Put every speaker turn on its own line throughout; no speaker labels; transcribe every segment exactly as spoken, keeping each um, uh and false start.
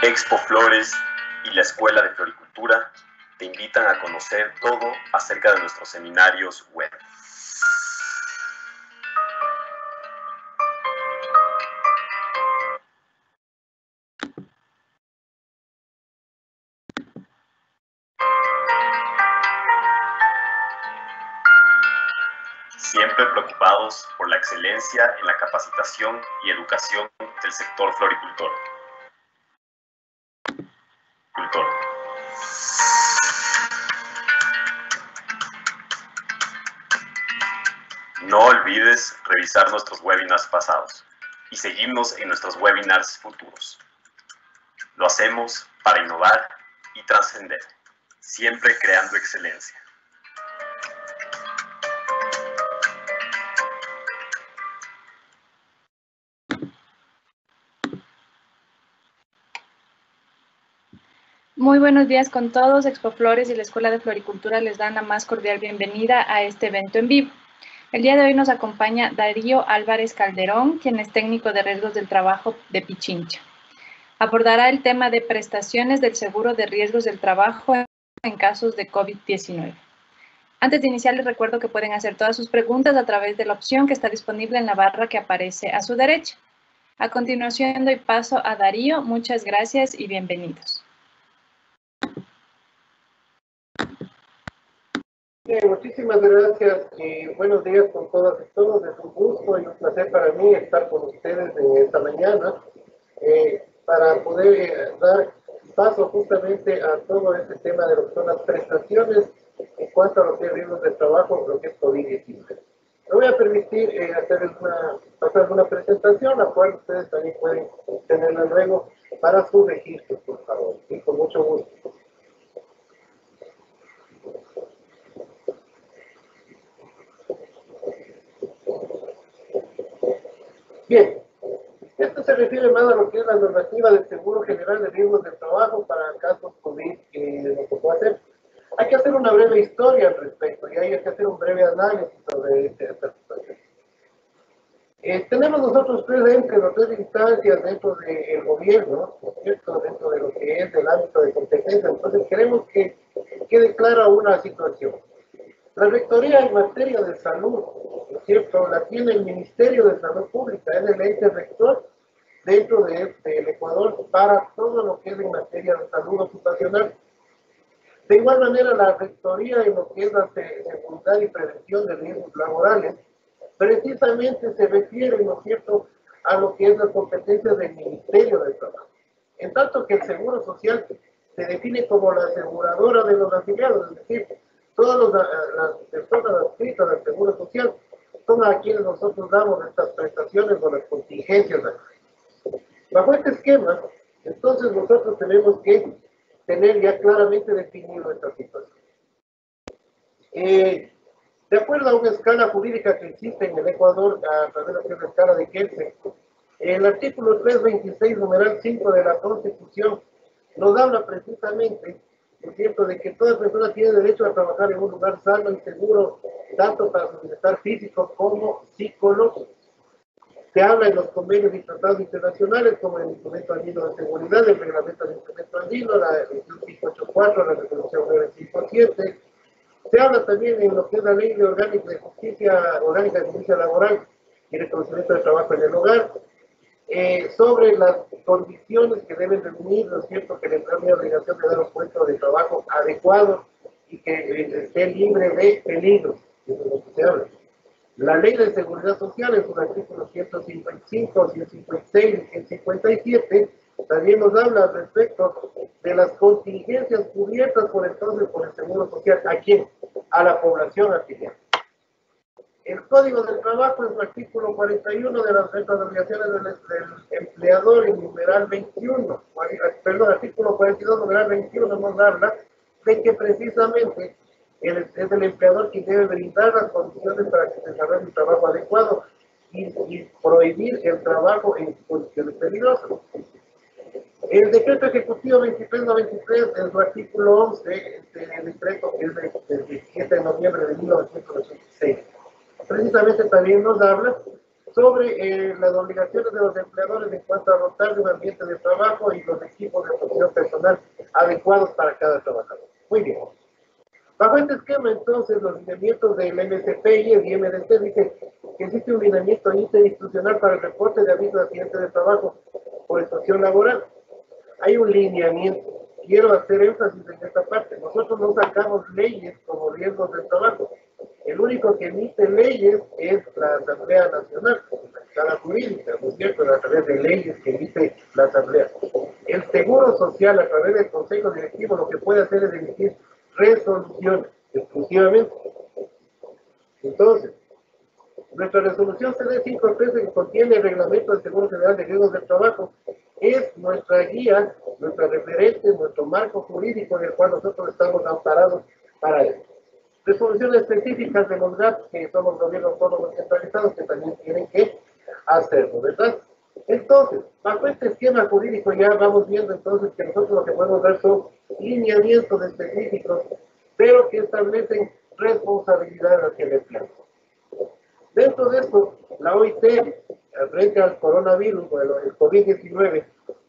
Expo Flores y la Escuela de Floricultura te invitan a conocer todo acerca de nuestros seminarios web. Siempre preocupados por la excelencia en la capacitación y educación del sector floricultor. Cultor. No olvides revisar nuestros webinars pasados y seguirnos en nuestros webinars futuros. Lo hacemos para innovar y trascender, siempre creando excelencia.
Muy buenos días con todos. Expo Flores y la Escuela de Floricultura les dan la más cordial bienvenida a este evento en vivo. El día de hoy nos acompaña Darío Álvarez Calderón, quien es técnico de riesgos del trabajo de Pichincha. Abordará el tema de prestaciones del seguro de riesgos del trabajo en casos de COVID diecinueve. Antes de iniciar, les recuerdo que pueden hacer todas sus preguntas a través de la opción que está disponible en la barra que aparece a su derecha. A continuación, doy paso a Darío. Muchas gracias y bienvenidos.
Bien, muchísimas gracias y buenos días con todas y todos. Es un gusto y un placer para mí estar con ustedes en esta mañana eh, para poder eh, dar paso justamente a todo este tema de lo que son las prestaciones en cuanto a lo que es riesgos de trabajo, lo que es COVID diecinueve. Me voy a permitir eh, hacerles una, hacer una presentación, la cual ustedes también pueden tenerla luego para su registro, por favor, y con mucho gusto. Bien, esto se refiere más a lo que es la normativa del Seguro General de Riesgos del Trabajo para casos COVID que nos tocó hacer. Hay que hacer una breve historia al respecto y hay que hacer un breve análisis sobre esta situación. Eh, tenemos nosotros tres entes, o tres instancias dentro del gobierno, ¿no es cierto?, dentro de lo que es el ámbito de competencia. Entonces queremos que quede clara una situación. La rectoría en materia de salud, ¿no es cierto?, la tiene el Ministerio de Salud Pública, es el ente rector dentro de, del Ecuador para todo lo que es en materia de salud ocupacional. De igual manera, la rectoría en lo que es la seguridad y prevención de riesgos laborales, precisamente se refiere, ¿no es cierto?, a lo que es la competencia del Ministerio de Trabajo. En tanto que el Seguro Social se define como la aseguradora de los afiliados, es decir, todas las personas adscritas al Seguro Social son a quienes nosotros damos estas prestaciones o las contingencias. Bajo este esquema, entonces nosotros tenemos que tener ya claramente definido esta situación. Eh, de acuerdo a una escala jurídica que existe en el Ecuador, a través de la escala de Kelsen, el artículo trescientos veintiséis, numeral cinco de la Constitución, nos habla precisamente, es cierto, de que toda persona tiene derecho a trabajar en un lugar sano y seguro, tanto para su bienestar físico como psicológico. Se habla en los convenios y tratados internacionales, como el Instrumento Andino de Seguridad, el Reglamento del Instrumento Andino, la Resolución quinientos ochenta y cuatro, la Resolución novecientos cincuenta y siete. Se habla también en lo que es la Ley de Orgánica de Justicia, Orgánica de Justicia Laboral y Reconocimiento de Trabajo en el Hogar, Eh, sobre las condiciones que deben reunir, ¿no es cierto?, que el empleador tiene obligación de dar un puesto de trabajo adecuado y que eh, esté libre de peligros, eso es lo que se habla. La Ley de Seguridad Social, en sus artículos ciento cincuenta y cinco, ciento cincuenta y seis y ciento cincuenta y siete, también nos habla al respecto de las contingencias cubiertas por entonces por el Seguro Social. ¿A quién? A la población afiliada. El Código del Trabajo, en su artículo cuarenta y uno de las reglas de obligaciones del, del empleador, en numeral veintiuno, perdón, artículo cuarenta y dos, numeral veintiuno, nos habla de que precisamente el, es el empleador quien debe brindar las condiciones para que se desarrolle un trabajo adecuado y, y prohibir el trabajo en condiciones peligrosas. El decreto ejecutivo veintitrés noventa y tres, en su artículo once, este, el decreto que es del diecisiete de noviembre de mil novecientos ochenta y seis, precisamente también nos habla sobre eh, las obligaciones de los empleadores en cuanto a dotar de un ambiente de trabajo y los equipos de protección personal adecuados para cada trabajador. Muy bien. Bajo este esquema, entonces, los lineamientos del M S P y el I M D C dicen que existe un lineamiento interinstitucional para el reporte de aviso de accidente de trabajo por extorsión laboral. Hay un lineamiento. Quiero hacer énfasis en esta parte. Nosotros no sacamos leyes como riesgos del trabajo. El único que emite leyes es la Asamblea Nacional, la escala jurídica, ¿no es cierto?, a través de leyes que emite la Asamblea. El Seguro Social, a través del Consejo Directivo, lo que puede hacer es emitir resoluciones exclusivamente. Entonces, nuestra resolución C D quinientos trece, que contiene el reglamento del Seguro General de Riesgos del Trabajo, es nuestra guía, nuestra referente, nuestro marco jurídico en el cual nosotros estamos amparados para eso. Resoluciones específicas de los G A P, que son los gobiernos autónomos centralizados, que también tienen que hacerlo, ¿verdad? Entonces, bajo este esquema jurídico ya vamos viendo entonces que nosotros lo que podemos dar son lineamientos específicos, pero que establecen responsabilidad hacia el empleado. Dentro de esto, la O I T, frente al coronavirus, bueno, el COVID diecinueve,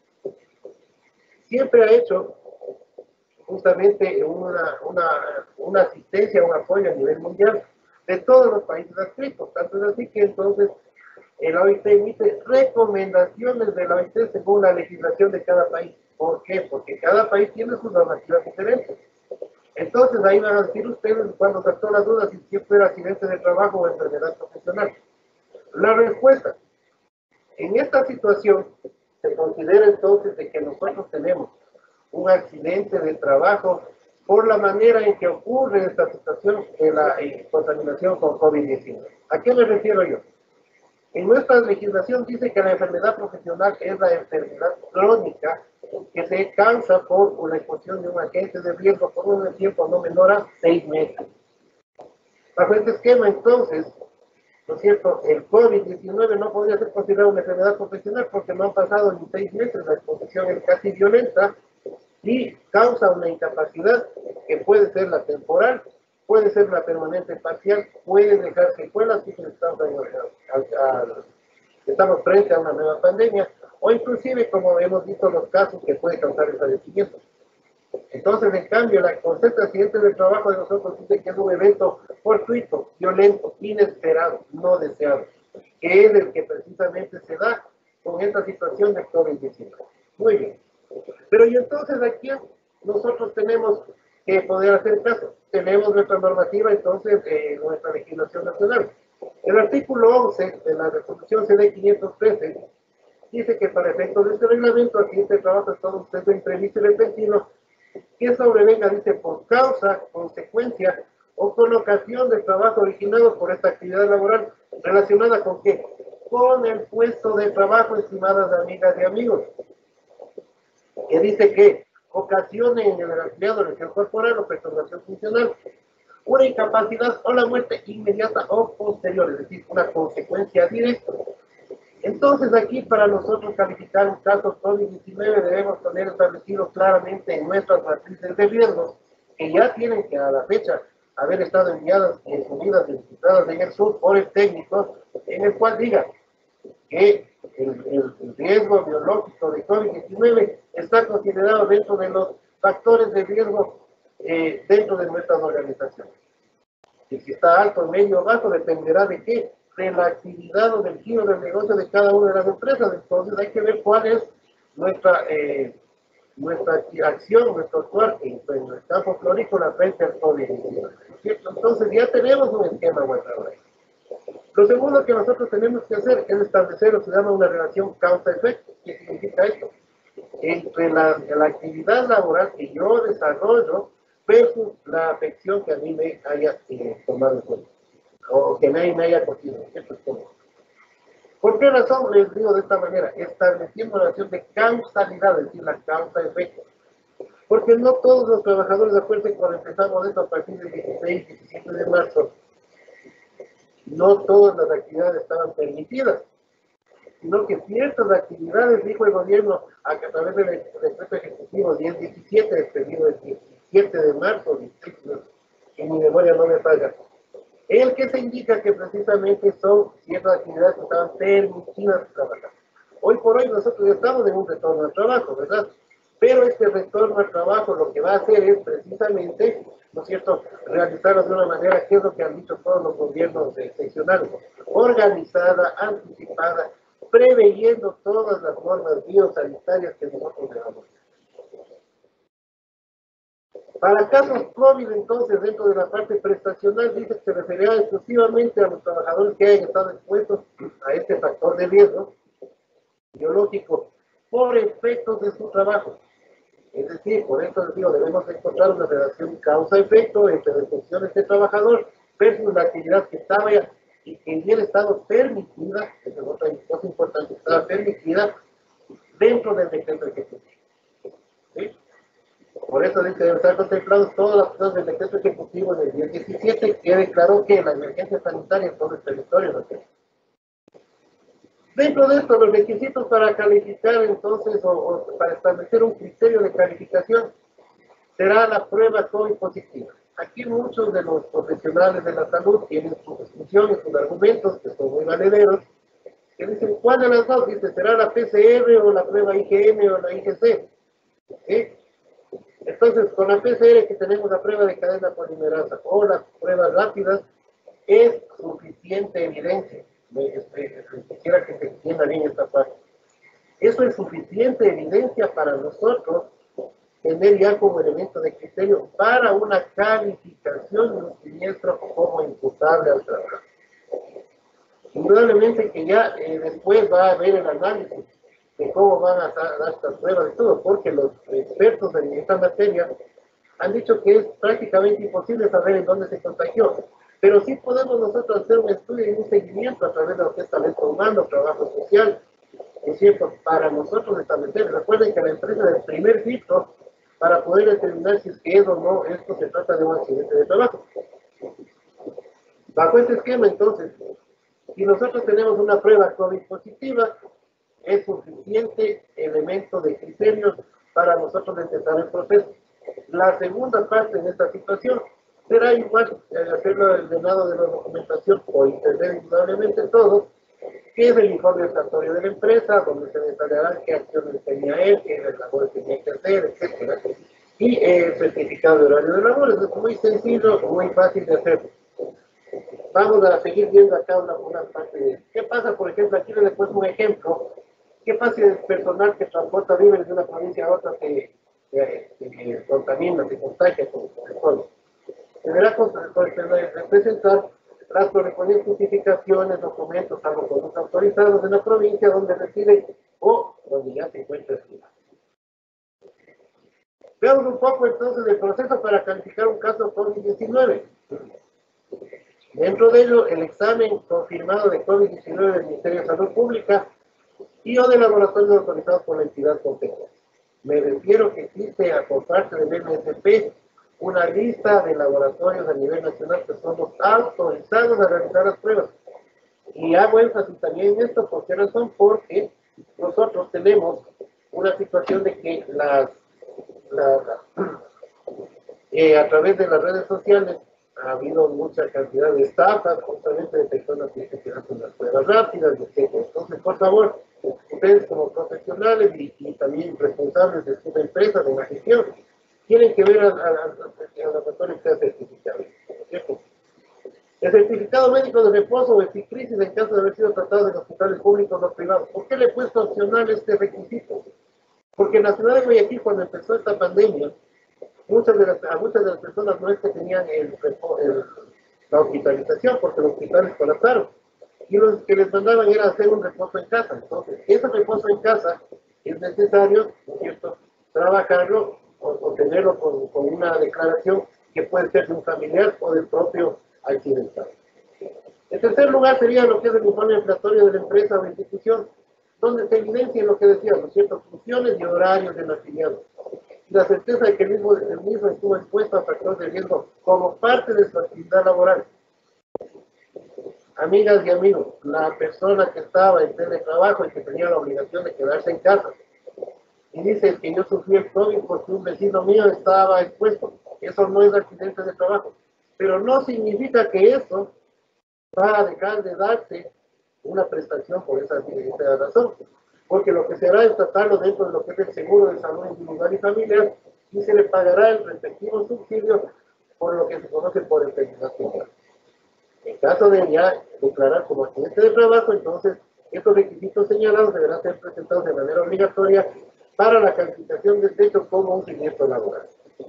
siempre ha hecho justamente una, una, una asistencia, un apoyo a nivel mundial de todos los países adscritos. Tanto es así que entonces la O I T emite recomendaciones de la O I T según la legislación de cada país. ¿Por qué? Porque cada país tiene sus normativas diferentes. Entonces ahí van a decir ustedes cuando saltó la duda si siempre era accidente de trabajo o enfermedad profesional. La respuesta: en esta situación se considera entonces de que nosotros tenemos un accidente de trabajo por la manera en que ocurre esta situación de la eh, contaminación con COVID diecinueve. ¿A qué me refiero yo? En nuestra legislación dice que la enfermedad profesional es la enfermedad crónica que se causa por la exposición de un agente de riesgo por un tiempo no menor a seis meses. Bajo este esquema, entonces, ¿no es cierto?, el COVID diecinueve no podría ser considerado una enfermedad profesional porque no han pasado ni seis meses, la exposición es casi violenta y causa una incapacidad que puede ser la temporal, puede ser la permanente parcial, puede dejar secuelas si estamos, estamos frente a una nueva pandemia, o inclusive, como hemos visto los casos que puede causar el fallecimiento. Entonces, en cambio, el concepto de accidente de trabajo de nosotros dice que es un evento fortuito, violento, inesperado, no deseado, que es el que precisamente se da con esta situación de COVID diecinueve. Muy bien. Pero y entonces aquí nosotros tenemos que poder hacer caso. Tenemos nuestra normativa, entonces, eh, nuestra legislación nacional. El artículo once de la resolución C D quinientos trece dice que para efectos de este reglamento, accidente de trabajo es todo suceso imprevisto y repentino que sobrevenga, dice, por causa, consecuencia o con ocasión del trabajo originado por esta actividad laboral relacionada con qué? Con el puesto de trabajo, estimadas amigas y amigos, que dice que ocasione en el empleado lesión corporal o perturbación funcional, una incapacidad o la muerte inmediata o posterior, es decir, una consecuencia directa. Entonces aquí para nosotros calificar un caso COVID diecinueve debemos tener establecido claramente en nuestras matrices de riesgos, que ya tienen que a la fecha haber estado enviadas y subidas y visitadas en el sur por el técnico, en el cual diga que el, el, el riesgo biológico de COVID diecinueve está considerado dentro de los factores de riesgo eh, dentro de nuestras organizaciones. Y si está alto, medio o bajo, dependerá de qué, de la actividad o del giro del negocio de cada una de las empresas. Entonces hay que ver cuál es nuestra, eh, nuestra acción, nuestro actuar en, en el campo florícola frente al COVID diecinueve. Entonces ya tenemos un esquema guardado ahí. Lo segundo que nosotros tenemos que hacer es establecer lo que se llama una relación causa-efecto. ¿Qué significa esto? Entre la, la actividad laboral que yo desarrollo versus la afección que a mí me haya eh, tomado en cuenta, o que nadie me haya cogido. Esto es todo. ¿Por qué razón les digo de esta manera? Estableciendo una relación de causalidad, es decir, la causa-efecto. Porque no todos los trabajadores, acuérdense, cuando empezamos esto a partir del dieciséis, diecisiete de marzo, no todas las actividades estaban permitidas, sino que ciertas actividades, dijo el gobierno, a través del decreto ejecutivo diez diecisiete, expedido el diecisiete de marzo, si mi memoria no me falla, el que se indica que precisamente son ciertas actividades que estaban permitidas trabajar. Hoy por hoy nosotros ya estamos en un retorno al trabajo, ¿verdad? Pero este retorno al trabajo lo que va a hacer es precisamente, ¿no es cierto?, realizarlo de una manera que es lo que han dicho todos los gobiernos excepcionales, organizada, anticipada, preveyendo todas las normas biosanitarias que nosotros debamos. Para casos COVID, entonces, dentro de la parte prestacional, dice que se referirá exclusivamente a los trabajadores que hayan estado expuestos a este factor de riesgo biológico por efectos de su trabajo. Es decir, por eso les digo, debemos encontrar una relación causa-efecto entre las funciones del trabajador versus la actividad que estaba ya y que hubiera estado permitida, esa es otra cosa importante, estaba permitida dentro del decreto ejecutivo. ¿Sí? Por eso dice que deben estar contemplados todas las cosas del decreto ejecutivo del día diecisiete, que declaró que la emergencia sanitaria en todo el territorio nacional. Dentro de esto, los requisitos para calificar entonces, o, o para establecer un criterio de calificación, será la prueba COVID positiva. Aquí muchos de los profesionales de la salud tienen sus discusiones, sus argumentos, que son muy valederos, que dicen, ¿cuál de las dos? Dice, ¿será la P C R o la prueba I G M o la I G C? ¿Sí? Entonces, con la P C R que tenemos la prueba de cadena polimerasa o las pruebas rápidas, es suficiente evidencia. Quisiera que se entienda bien esta parte. Eso es suficiente evidencia para nosotros tener ya como elemento de criterio para una calificación de un siniestro como imputable al trabajo. Indudablemente que ya eh, después va a haber el análisis de cómo van a dar estas pruebas y todo, porque los expertos en esta materia han dicho que es prácticamente imposible saber en dónde se contagió, pero sí podemos nosotros hacer un estudio y un seguimiento a través de lo que es talento humano, trabajo social, es cierto, para nosotros establecer. Recuerden que la empresa del primer filtro para poder determinar si es que es o no, esto se trata de un accidente de trabajo. Bajo este esquema, entonces, si nosotros tenemos una prueba COVID positiva, es suficiente elemento de criterio para nosotros empezar el proceso. La segunda parte en esta situación será igual eh, hacerlo del lado de la documentación o entender indudablemente todo, que es el informe estatórico de la empresa, donde se detallarán qué acciones tenía él, qué labores tenía que hacer, etcétera. Y el eh, certificado de horario de labores, es muy sencillo, muy fácil de hacer. Vamos a seguir viendo acá una, una parte de qué pasa, por ejemplo, aquí les he puesto un ejemplo. ¿Qué pasa si el personal que transporta víveres de una provincia a otra se, se, se contamina, se contagia con el COVID? Deberá presentar las correspondientes justificaciones, documentos, salvo con los autorizados de la provincia donde reside o donde ya se encuentra ciudad. Veamos un poco entonces el proceso para calificar un caso COVID diecinueve. Dentro de ello, el examen confirmado de COVID diecinueve del Ministerio de Salud Pública y o de laboratorios autorizados por la entidad competente. Me refiero que existe por parte del M S P una lista de laboratorios a nivel nacional que son los autorizados a realizar las pruebas. Y hago énfasis también en esto, ¿por qué razón? Porque nosotros tenemos una situación de que las, la, la, eh, a través de las redes sociales ha habido mucha cantidad de estafas, justamente de personas que se hacen las pruebas rápidas, etcétera. Entonces, por favor, ustedes como profesionales y, y también responsables de su empresa, de la gestión, tienen que ver al laboratorio que sea certificado. ¿Cierto? El certificado médico de reposo o epicrisis en caso de haber sido tratado en hospitales públicos o privados. ¿Por qué le he puesto opcional este requisito? Porque en la ciudad de Guayaquil, cuando empezó esta pandemia, muchas de las, a muchas de las personas no es que tenían el, el, la hospitalización, porque los hospitales colapsaron. Y los que les mandaban era hacer un reposo en casa. Entonces, ese reposo en casa es necesario, ¿no es cierto?, trabajarlo o, o tenerlo con, con una declaración que puede ser de un familiar o del propio accidentado. En tercer lugar sería lo que es el informe inflatorio de la empresa o institución, donde se evidencia lo que decíamos, ciertas funciones y horarios del afiliado. Y la certeza de que el mismo, el mismo estuvo expuesto a factores de riesgo como parte de su actividad laboral. Amigas y amigos, la persona que estaba en teletrabajo y que tenía la obligación de quedarse en casa, y dice que yo sufrí el COVID porque un vecino mío estaba expuesto, eso no es accidente de trabajo, pero no significa que eso va a dejar de darse una prestación por esa, esa razón, porque lo que se hará es tratarlo dentro de lo que es el seguro de salud individual y familiar y se le pagará el respectivo subsidio por lo que se conoce por enfermedad temporal. En caso de ya declarar como accidente de trabajo, entonces estos requisitos señalados deberán ser presentados de manera obligatoria para la calificación del hecho como un siniestro laboral.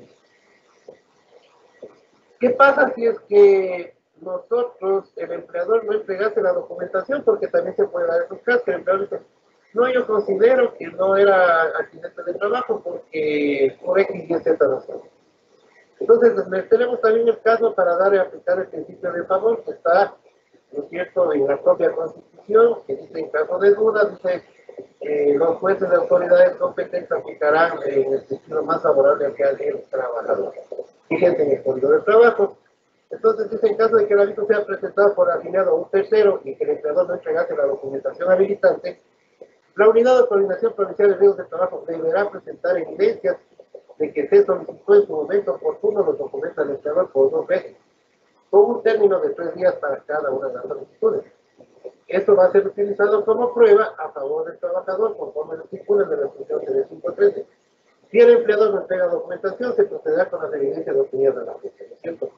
¿Qué pasa si es que nosotros, el empleador, no entregase la documentación? Porque también se puede dar esos casos, que el empleador dice, no, yo considero que no era accidente de trabajo porque por X y Z razón. Entonces, tenemos también el caso para dar y aplicar el principio de favor, que está, ¿no es cierto?, en la propia Constitución, que dice, en caso de duda, dice, eh, los jueces de autoridades competentes aplicarán en el sentido más favorable al que al el trabajador. Vigente en el Código del Trabajo. Entonces, dice, en caso de que el aviso sea presentado por afiliado a un tercero y que el empleador no entregase la documentación habilitante, la Unidad de Coordinación Provincial de Riesgos de Trabajo deberá presentar evidencias de que se solicitó en su momento oportuno los documentos al empleador por dos veces, con un término de tres días para cada una de las solicitudes. Esto va a ser utilizado como prueba a favor del trabajador conforme lo estipula de la instrucción T D quinientos trece. Si el empleador no entrega documentación, se procederá con las evidencias obtenidas de la fecha, ¿no es cierto?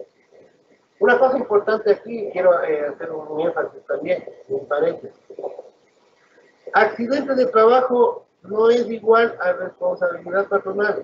Una cosa importante aquí, quiero eh, hacer un énfasis también, un paréntesis. Accidente de trabajo no es igual a responsabilidad patronal.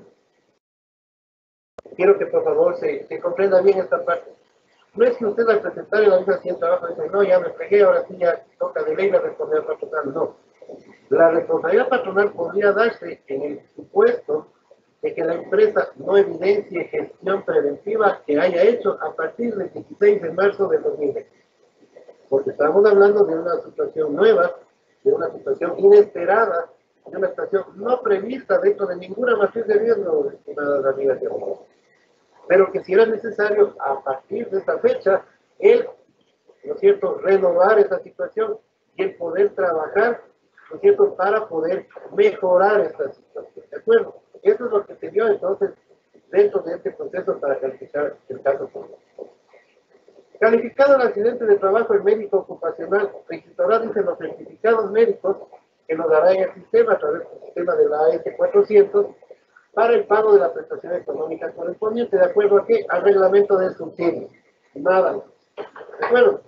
Quiero que por favor se, se comprenda bien esta parte. No es que usted al presentar el aviso de trabajo dice, no, ya me pegué, ahora sí ya toca de ley la responsabilidad patronal. No. La responsabilidad patronal podría darse en el supuesto de que la empresa no evidencie gestión preventiva que haya hecho a partir del dieciséis de marzo de dos mil veinte. Porque estamos hablando de una situación nueva, de una situación inesperada, de una situación no prevista dentro de ninguna matriz de riesgo, estimada Daniela. Pero que si era necesario, a partir de esta fecha, el, ¿no es cierto?, renovar esa situación y el poder trabajar, ¿no es cierto?, para poder mejorar esta situación, ¿de acuerdo? Eso es lo que se dio entonces dentro de este proceso para calificar el caso público. Calificado el accidente de trabajo, el médico ocupacional registrará, dicen los certificados médicos que nos dará en el sistema a través del sistema de la A S cuatrocientos para el pago de la prestación económica correspondiente, ¿de acuerdo a qué? Al reglamento del subsidio. Nada más. ¿De acuerdo?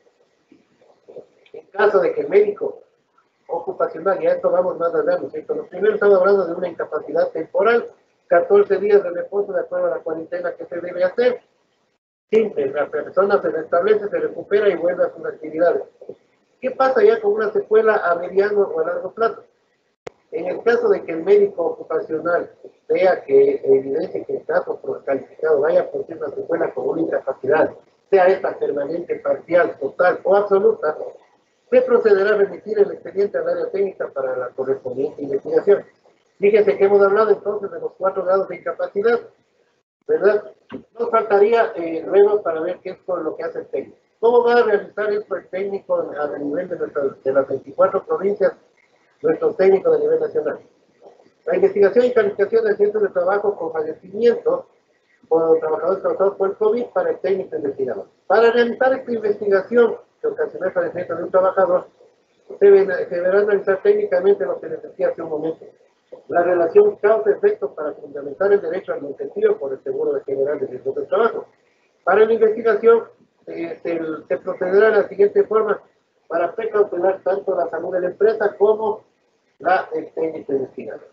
En caso de que el médico ocupacional, ya esto vamos más allá, ¿no es cierto? Los primeros estamos hablando de una incapacidad temporal, catorce días de reposo de acuerdo a la cuarentena que se debe hacer. Simple, la persona se restablece, se recupera y vuelve a sus actividades. ¿Qué pasa ya con una secuela a mediano o a largo plazo? En el caso de que el médico ocupacional vea que evidencia que el caso calificado vaya a producir una secuela con una incapacidad, sea esta permanente, parcial, total o absoluta, se procederá a remitir el expediente al área técnica para la correspondiente investigación. Fíjense que hemos hablado entonces de los cuatro grados de incapacidad, ¿verdad? Nos faltaría eh, luego para ver qué es con lo que hace el técnico. ¿Cómo va a realizar esto el técnico a nivel de, nuestra, de las veinticuatro provincias, nuestros técnicos a nivel nacional? La investigación y calificación de centros de trabajo con fallecimiento por trabajadores causados por el COVID para el técnico investigador. Para realizar esta investigación que ocasionó el fallecimiento de un trabajador, se, ven, se deberá analizar técnicamente lo que les decía hace un momento. La relación causa-efecto para fundamentar el derecho al incentivo por el Seguro General de Riesgos del Trabajo. Para la investigación, eh, se, se procederá de la siguiente forma para precautelar tanto la salud de la empresa como la del técnico investigador.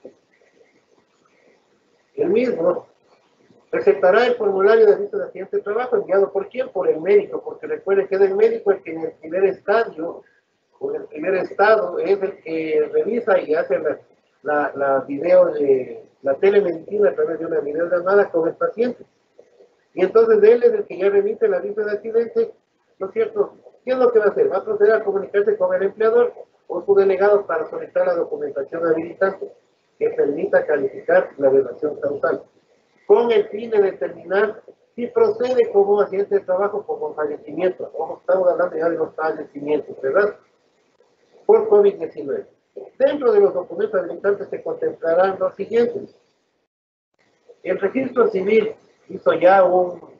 El mismo presentará el formulario de aviso de accidente de trabajo enviado por quién, por el médico, porque recuerden que es el médico el que en el primer estadio, o en el primer estado, es el que revisa y hace la, la, la video de la telemedicina a través de una videollamada con el paciente. Y entonces él es el que ya remite el aviso de accidente, ¿no es cierto? ¿Qué es lo que va a hacer? Va a proceder a comunicarse con el empleador o su delegado para solicitar la documentación habilitante que permita calificar la relación causal, con el fin de determinar si procede como un accidente de trabajo o como fallecimiento. Como estamos hablando ya de los fallecimientos, ¿verdad? Por COVID diecinueve. Dentro de los documentos habilitantes se contemplarán los siguientes. El registro civil hizo ya un,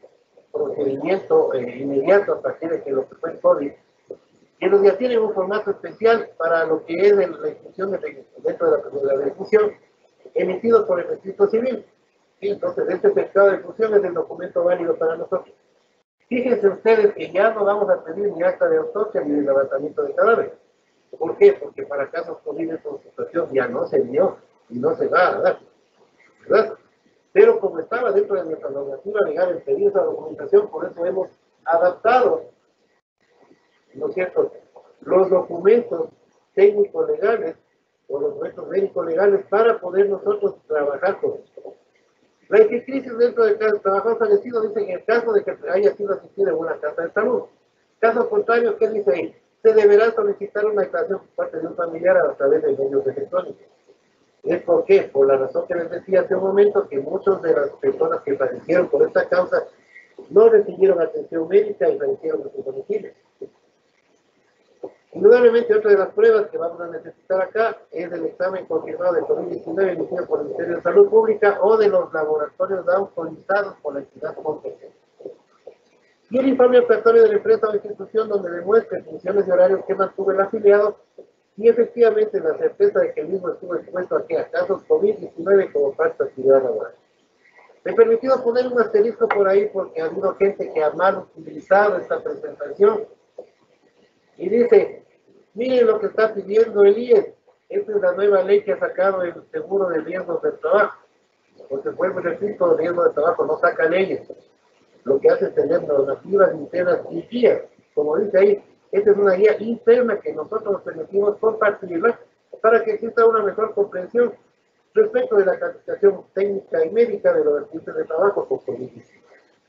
procedimiento eh, inmediato a partir de que lo que fue el COVID, que los ya tienen un formato especial para lo que es el, la institución de, dentro de la, de la ejecución, emitido por el registro civil. ¿Sí? Entonces, este certificado de ejecución es el documento válido para nosotros. Fíjense ustedes que ya no vamos a pedir ni acta de autopsia ni de levantamiento de cadáveres. ¿Por qué? Porque para casos COVID esta situación ya no se dio y no se va a dar, ¿verdad? Pero como estaba dentro de nuestra normativa legal el pedir esa documentación, por eso hemos adaptado, ¿no es cierto?, los documentos técnicos legales o los documentos médicos legales para poder nosotros trabajar con esto. La crisis dentro del trabajador fallecido dice que en el caso de que haya sido asistido en una casa de salud. Caso contrario, ¿qué dice ahí? Se deberá solicitar una declaración por parte de un familiar a través de medios electrónicos. ¿Es por qué? Por la razón que les decía hace un momento, que muchas de las personas que fallecieron por esta causa no recibieron atención médica y fallecieron en sus domicilios. Indudablemente, otra de las pruebas que vamos a necesitar acá es el examen confirmado de COVID diecinueve emitido por el Ministerio de Salud Pública o de los laboratorios autorizados por la entidad competente. Y el informe operatorio de la empresa o institución donde demuestre funciones y horarios que mantuvo el afiliado y efectivamente la certeza de que el mismo estuvo expuesto a, a casos COVID diecinueve como parte de actividad laboral. Me he permitido poner un asterisco por ahí porque ha habido gente que ha mal utilizado esta presentación y dice, miren lo que está pidiendo el I E S, esta es la nueva ley que ha sacado el seguro de riesgos del trabajo, porque vuelvo y repito, el riesgo de trabajo no saca leyes, lo que hace es tener normativas internas y guías, como dice ahí, esta es una guía interna que nosotros nos permitimos compartirla para que exista una mejor comprensión respecto de la calificación técnica y médica de los accidentes de trabajo con COVID diecinueve.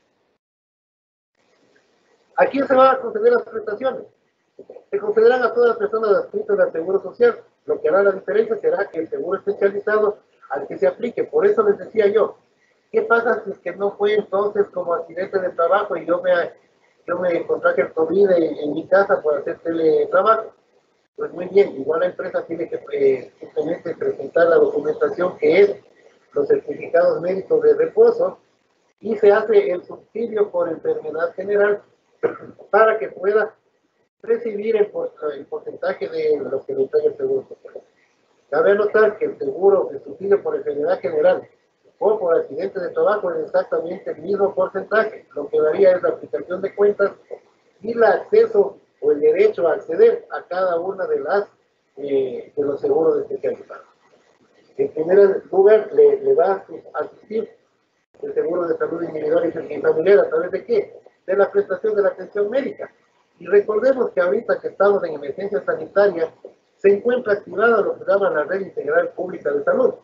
¿A quién se van a conceder las prestaciones? Se concederán a todas las personas adscritas al Seguro Social. Lo que hará la diferencia será que el seguro especializado al que se aplique. Por eso les decía yo, ¿qué pasa si es que no fue entonces como accidente de trabajo y yo me, yo me contraje el COVID en, en mi casa por hacer teletrabajo? Pues muy bien, igual la empresa tiene que eh, simplemente presentar la documentación que es los certificados médicos de reposo y se hace el subsidio por enfermedad general para que pueda recibir el, el porcentaje de lo que le trae el seguro social. Cabe notar que el seguro, el subsidio por enfermedad general o por accidente de trabajo es exactamente el mismo porcentaje. Lo que varía es la aplicación de cuentas y el acceso o el derecho a acceder a cada una de las eh, de los seguros especializados. En primer lugar, le, le va a asistir el seguro de salud individual y familiar a través de qué? De la prestación de la atención médica. Y recordemos que ahorita que estamos en emergencia sanitaria, se encuentra activada lo que se llama la Red Integral Pública de Salud,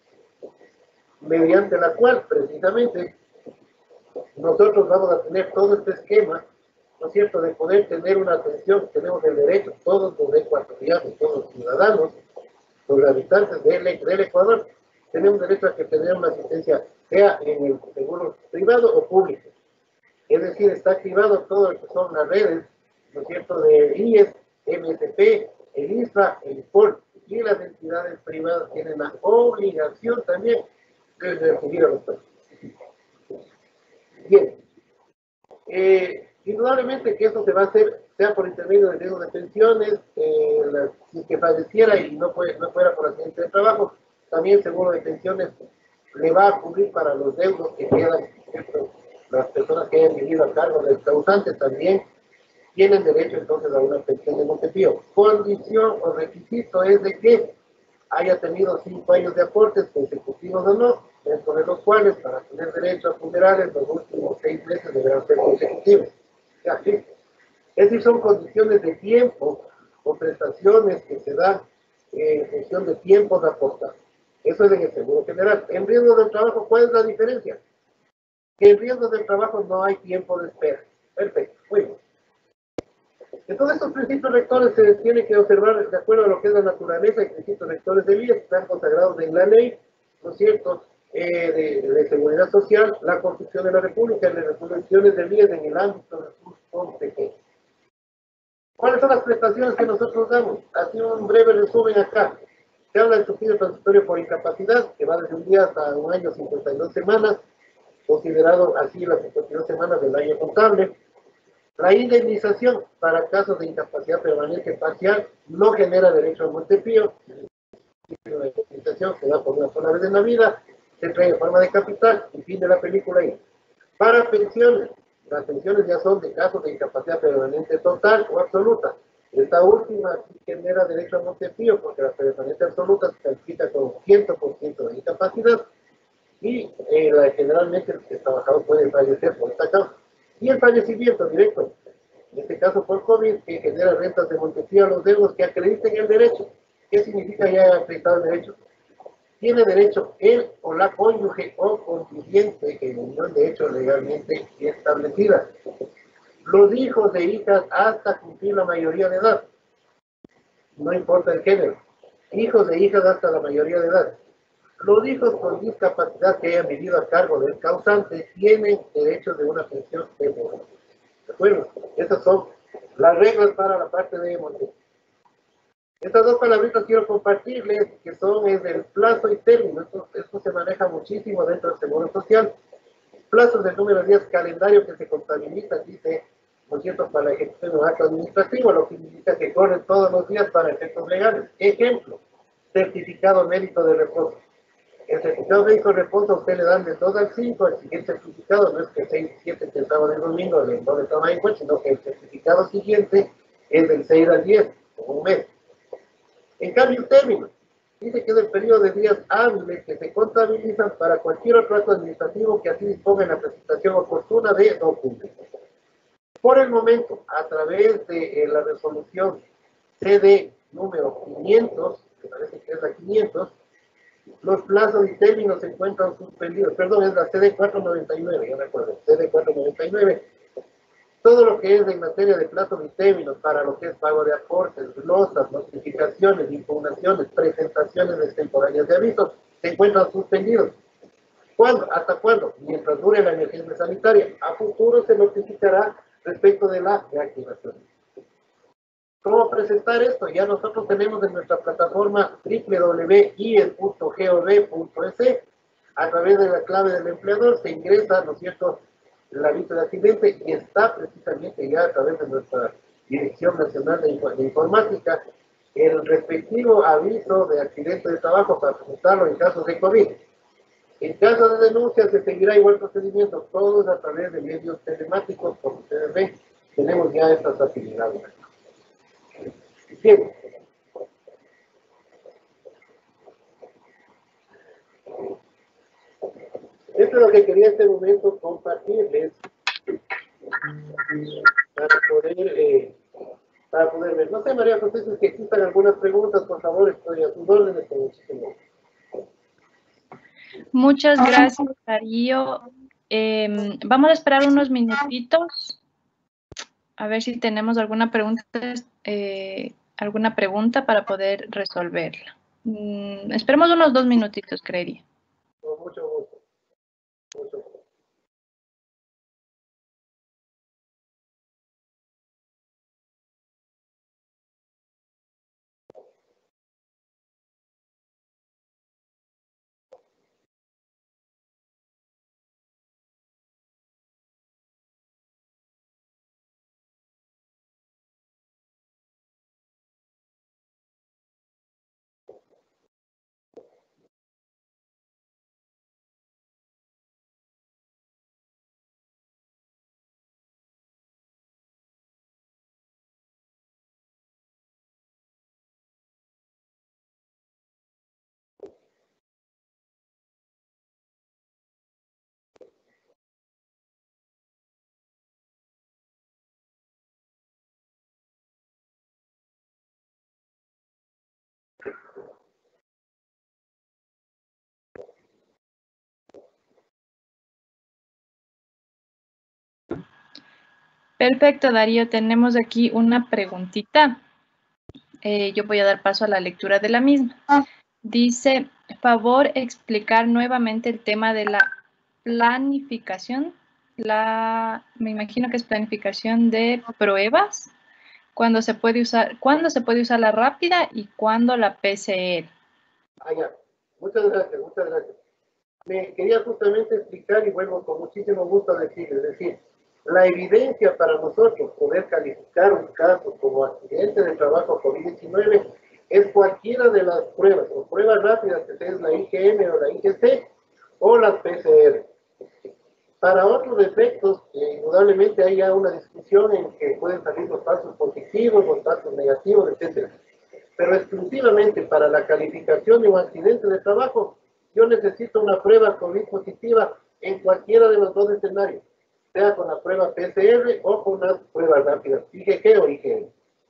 mediante la cual, precisamente, nosotros vamos a tener todo este esquema, ¿no es cierto?, de poder tener una atención, tenemos el derecho, todos los ecuatorianos, todos los ciudadanos, los habitantes del, del Ecuador, tenemos derecho a que tener una asistencia, sea en el seguro privado o público. Es decir, está activado todo lo que son las redes, ¿no es cierto?, de I E S, M S P, el I S F A, el I P O L, y las entidades privadas tienen la obligación también de recibir a los pacientes. Bien, eh, indudablemente que eso se va a hacer, sea por intermedio de riesgo de pensiones, eh, la, si que falleciera y no, fue, no fuera por accidente de trabajo, también el seguro de pensiones le va a cubrir para los deudos que quedan, ¿cierto? Las personas que hayan vivido a cargo del causante también tienen derecho entonces a una pensión de Montevideo. Condición o requisito es de que haya tenido cinco años de aportes consecutivos o no, dentro de los cuales para tener derecho a funerales los últimos seis meses deberán ser consecutivos. Ya, ¿sí? Es decir, son condiciones de tiempo o prestaciones que se dan en función de tiempos aportados. Eso es en el seguro general. En riesgo del trabajo, ¿cuál es la diferencia? Que en riesgo del trabajo no hay tiempo de espera. Perfecto, muy bien. Entonces, estos principios rectores se tienen que observar de acuerdo a lo que es la naturaleza y principios rectores del I E S, que están consagrados en la ley, ¿no es cierto?, eh, de, de seguridad social, la Constitución de la República y las resoluciones del I E S en el ámbito de sus competencias. ¿Cuáles son las prestaciones que nosotros damos? Así un breve resumen acá. Se habla del subsidio transitorio por incapacidad, que va desde un día hasta un año, cincuenta y dos semanas. considerado así las cincuenta y dos semanas del año contable. La indemnización para casos de incapacidad permanente parcial no genera derecho al Montepío. La indemnización se da por una sola vez en la vida, se trae en forma de capital y fin de la película ahí. Para pensiones, las pensiones ya son de casos de incapacidad permanente total o absoluta. Esta última sí genera derecho al Montepío porque la permanente absoluta se califica con cien por ciento de incapacidad y eh, la, generalmente el trabajador puede fallecer por esta causa. Y el fallecimiento directo, en este caso por COVID, que genera rentas de Montepío a los deudos que acrediten el derecho. ¿Qué significa ya acreditado el derecho? Tiene derecho él o la cónyuge o contribuyente en unión de hecho legalmente establecida. Los hijos de hijas hasta cumplir la mayoría de edad, no importa el género, hijos de hijas hasta la mayoría de edad. Los hijos con discapacidad que hayan vivido a cargo del causante tienen derecho de una pensión temporal. ¿De acuerdo? Esas son las reglas para la parte de Montepío. Estas dos palabritas quiero compartirles, que son es el plazo y término. Esto, esto se maneja muchísimo dentro del Seguro Social. Plazos del número de días calendario que se contabilizan, dice, por cierto, para la ejecución de un acto administrativo, lo que significa que corren todos los días para efectos legales. Ejemplo, certificado médico de reposo. El certificado médico de reposo a usted le dan de dos al cinco, el siguiente certificado no es que seis, siete, que el sábado y el domingo, el no le toma en cuenta, sino que el certificado siguiente es del seis al diez, como un mes. En cambio, el término dice que es el periodo de días hábiles que se contabilizan para cualquier otro acto administrativo que así disponga en la presentación oportuna de documentos. Por el momento, a través de eh, la resolución C D número quinientos, que parece que es la quinientos, los plazos y términos se encuentran suspendidos. Perdón, es la C D cuatrocientos noventa y nueve, yo recuerdo, C D cuatrocientos noventa y nueve. Todo lo que es en materia de plazos y términos para lo que es pago de aportes, glosas, notificaciones, impugnaciones, presentaciones extemporáneas de avisos, se encuentran suspendidos. ¿Cuándo? ¿Hasta cuándo? Mientras dure la emergencia sanitaria. A futuro se notificará respecto de la reactivación. ¿Cómo presentar esto? Ya nosotros tenemos en nuestra plataforma doble u doble u doble u punto i e s punto gov punto es. A través de la clave del empleador se ingresa, ¿no es cierto?, el aviso de accidente y está precisamente ya a través de nuestra Dirección Nacional de, Inf de Informática el respectivo aviso de accidente de trabajo para presentarlo en casos de COVID. En caso de denuncia se seguirá igual procedimiento, todos a través de medios telemáticos, como ustedes ven, tenemos ya estas facilidades. Bien. Esto es lo que quería en este momento compartirles para poder, eh, para poder ver. No sé, María José, si es que existan algunas preguntas, por favor, estoy a sus órdenes con muchísimo.
Muchas gracias, Darío. Eh, vamos a esperar unos minutitos a ver si tenemos alguna pregunta, eh, alguna pregunta para poder resolverla. Mm, esperemos unos dos minutitos, creería.
Con mucho gusto. Mucho gusto.
Perfecto, Darío. Tenemos aquí una preguntita. Eh, yo voy a dar paso a la lectura de la misma. Dice, favor explicar nuevamente el tema de la planificación. La, me imagino que es planificación de pruebas. ¿Cuándo se puede usar, cuándo se puede usar la rápida y cuándo la P C R?
Ah, ya. Muchas gracias, muchas gracias. me quería justamente explicar y vuelvo con muchísimo gusto a decir, es decir, la evidencia para nosotros poder calificar un caso como accidente de trabajo COVID diecinueve es cualquiera de las pruebas, o pruebas rápidas, que es la I G M o la I G C, o las P C R. Para otros efectos, eh, indudablemente hay ya una discusión en que pueden salir los falsos positivos, los falsos negativos, etcétera. Pero exclusivamente para la calificación de un accidente de trabajo, yo necesito una prueba COVID positiva en cualquiera de los dos escenarios, sea con la prueba P C R o con las pruebas rápidas, I G G o I G M.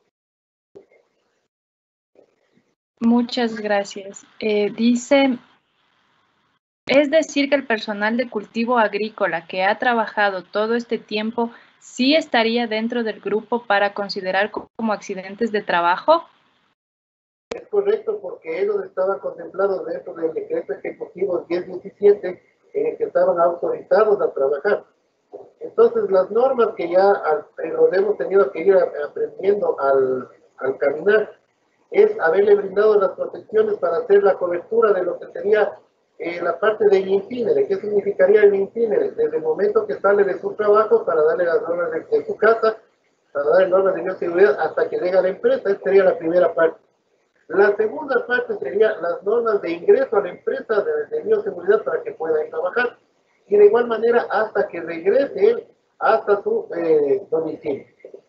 Muchas gracias. Eh, dice, es decir que el personal de cultivo agrícola que ha trabajado todo este tiempo sí estaría dentro del grupo para considerar como accidentes de trabajo.
Es correcto, porque ellos estaban contemplados dentro del decreto ejecutivo diez diecisiete en el que estaban autorizados a trabajar. Entonces, las normas que ya al, los hemos tenido que ir aprendiendo al, al caminar es haberle brindado las protecciones para hacer la cobertura de lo que sería eh, la parte del incinere. ¿Qué significaría el incinere? Desde el momento que sale de su trabajo para darle las normas de, de su casa, para darle normas de bioseguridad hasta que llega a la empresa. Esta sería la primera parte. La segunda parte sería las normas de ingreso a la empresa de, de bioseguridad para que puedan trabajar. Y de igual manera hasta que regrese él hasta su eh, domicilio.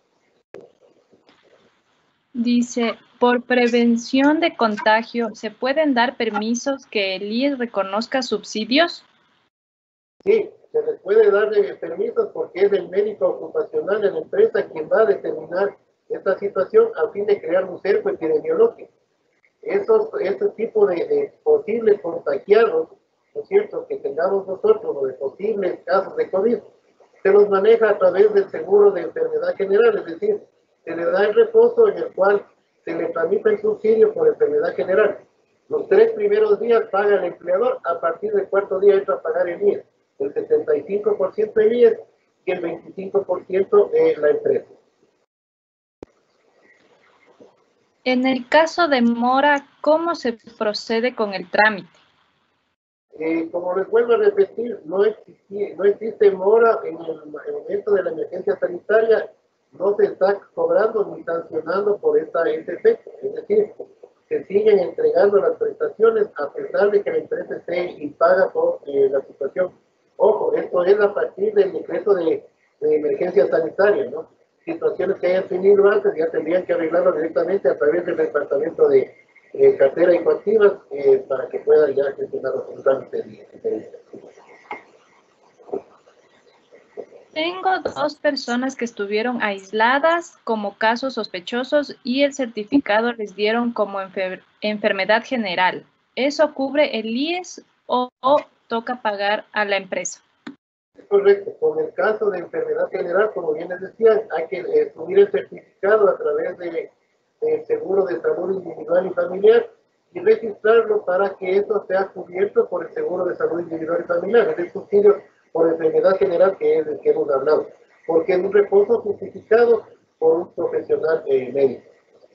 Dice, por prevención de contagio, ¿se pueden dar permisos que el I E S reconozca subsidios?
Sí, se les puede dar eh, permisos porque es el médico ocupacional de la empresa quien va a determinar esta situación a fin de crear un cerco epidemiológico. Esos, ese tipo de, de posibles contagiados, ¿no es cierto?, que tengamos nosotros, o de posibles casos de COVID, se los maneja a través del seguro de enfermedad general, es decir, se le da el reposo en el cual se le tramita el subsidio por enfermedad general. Los tres primeros días paga el empleador, a partir del cuarto día entra a pagar el I E S, el setenta y cinco por ciento el I E S y el veinticinco por ciento de la empresa.
En el caso de mora, ¿cómo se procede con el trámite?
Eh, como les vuelvo a repetir, no, existi, no existe mora en el, en el momento de la emergencia sanitaria, no se está cobrando ni sancionando por esta, este efecto. Es decir, se siguen entregando las prestaciones a pesar de que la empresa esté impaga por eh, la situación. Ojo, esto es a partir del decreto de, de emergencia sanitaria, ¿no? Situaciones que hayan tenido antes ya tendrían que arreglarlo directamente a través del departamento de eh, cartera y coactivas eh, para que puedan ya gestionar los trámites.
Tengo dos personas que estuvieron aisladas como casos sospechosos y el certificado les dieron como enfer enfermedad general. ¿Eso cubre el I E S o, o toca pagar a la empresa?
Es correcto. Con el caso de enfermedad general, como bien les decía, hay que eh, subir el certificado a través de, de seguro de salud individual y familiar y registrarlo para que eso sea cubierto por el seguro de salud individual y familiar. Es el subsidio por enfermedad general que es el que hemos hablado, porque es un reposo justificado por un profesional eh, médico.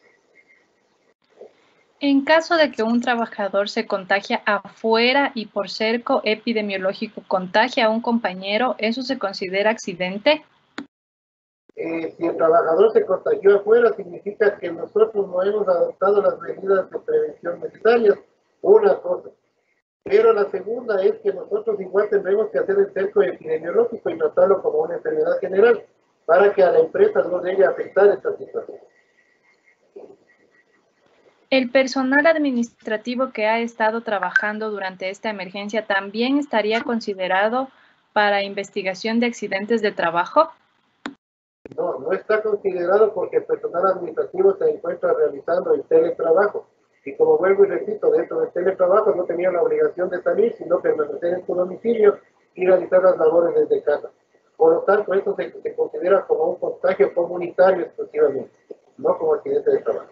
En caso de que un trabajador se contagia afuera y por cerco epidemiológico contagia a un compañero, ¿eso se considera accidente?
Eh, si el trabajador se contagió afuera, significa que nosotros no hemos adoptado las medidas de prevención necesarias, una cosa. Pero la segunda es que nosotros igual tendremos que hacer el cerco epidemiológico y tratarlo como una enfermedad general para que a la empresa no llegue a afectar esta situación.
¿El personal administrativo que ha estado trabajando durante esta emergencia también estaría considerado para investigación de accidentes de trabajo?
No, no está considerado porque el personal administrativo se encuentra realizando el teletrabajo. Y como vuelvo y repito, dentro del teletrabajo no tenía la obligación de salir, sino permanecer en su domicilio y realizar las labores desde casa. Por lo tanto, esto se, se considera como un contagio comunitario exclusivamente, no como accidente de trabajo.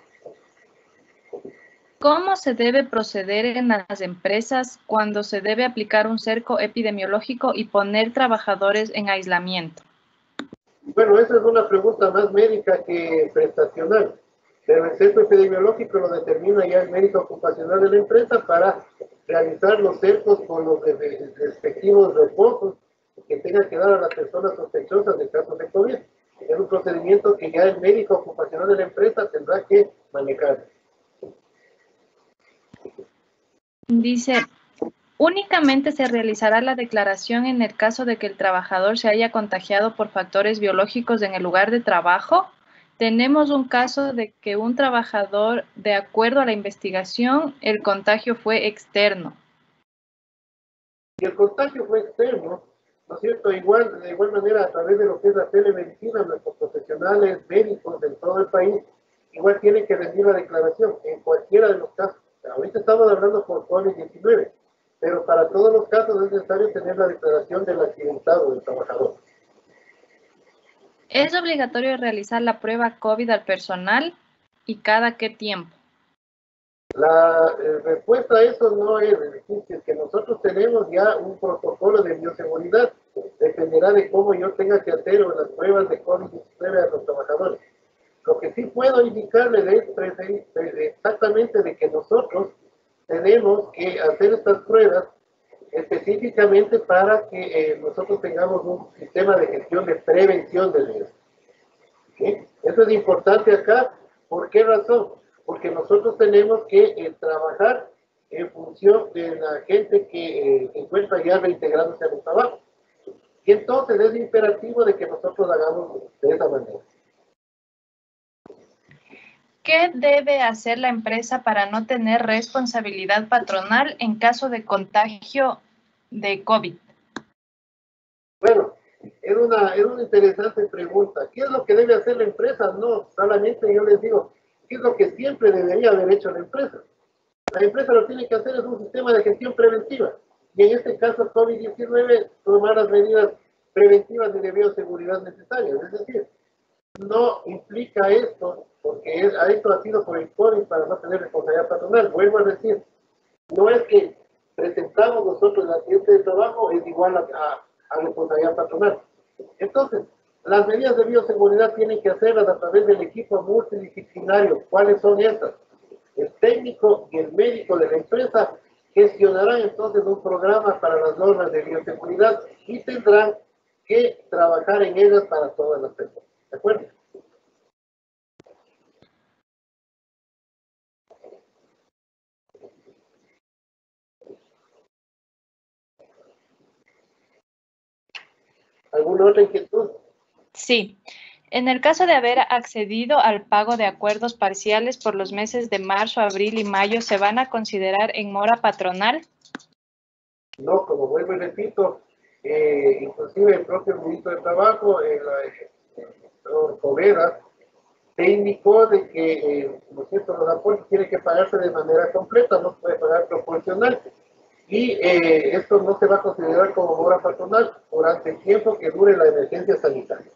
¿Cómo se debe proceder en las empresas cuando se debe aplicar un cerco epidemiológico y poner trabajadores en aislamiento?
Bueno, esa es una pregunta más médica que prestacional. Pero el cerco epidemiológico lo determina ya el médico ocupacional de la empresa para realizar los cercos con los respectivos reposos que tenga que dar a las personas sospechosas de casos de COVID. Es un procedimiento que ya el médico ocupacional de la empresa tendrá que manejar.
Dice, únicamente se realizará la declaración en el caso de que el trabajador se haya contagiado por factores biológicos en el lugar de trabajo. Tenemos un caso de que un trabajador, de acuerdo a la investigación, el contagio fue externo.
Y el contagio fue externo, ¿no es cierto? Igual, de igual manera, a través de lo que es la telemedicina, nuestros profesionales médicos de todo el país, igual tienen que rendir la declaración en cualquiera de los casos. Ahorita estamos hablando por COVID diecinueve, pero para todos los casos es necesario tener la declaración del accidentado del trabajador.
¿Es obligatorio realizar la prueba COVID al personal y cada qué tiempo?
La eh, respuesta a eso no es, es decir, que, que nosotros tenemos ya un protocolo de bioseguridad, dependerá de cómo yo tenga que hacer las pruebas de COVID diecinueve a los trabajadores. Lo que sí puedo indicarles es exactamente de que nosotros tenemos que hacer estas pruebas específicamente para que eh, nosotros tengamos un sistema de gestión de prevención de riesgo. ¿Sí? Eso es importante acá. ¿Por qué razón? Porque nosotros tenemos que eh, trabajar en función de la gente que eh, encuentra ya reintegrándose a los trabajos. Y entonces es imperativo de que nosotros hagamos de esa manera.
¿Qué debe hacer la empresa para no tener responsabilidad patronal en caso de contagio de COVID?
Bueno, es una, es una interesante pregunta. ¿Qué es lo que debe hacer la empresa? No, solamente yo les digo, ¿qué es lo que siempre debería haber hecho la empresa? La empresa lo que tiene que hacer es un sistema de gestión preventiva. Y en este caso, COVID diecinueve, tomar las medidas preventivas y de bioseguridad necesarias. Es decir, no implica esto, porque es, a esto ha sido por el COVID para no tener responsabilidad patronal. Vuelvo a decir, no es que presentamos nosotros el accidente de trabajo es igual a, a, a responsabilidad patronal. Entonces, las medidas de bioseguridad tienen que hacerlas a través del equipo multidisciplinario. ¿Cuáles son estas? El técnico y el médico de la empresa gestionarán entonces un programa para las normas de bioseguridad y tendrán que trabajar en ellas para todas las personas. ¿De acuerdo? ¿Alguna otra inquietud?
Sí. En el caso de haber accedido al pago de acuerdos parciales por los meses de marzo, abril y mayo, ¿se van a considerar en mora patronal?
No, como vuelvo y repito, eh, inclusive el propio ministro de Trabajo, el, el doctor Poveda, te indicó de que, eh, ¿no es cierto?, los aportes tienen que pagarse de manera completa, no se puede pagar proporcional. Y eh, esto no se va a considerar como mora patronal durante el tiempo que dure la emergencia sanitaria.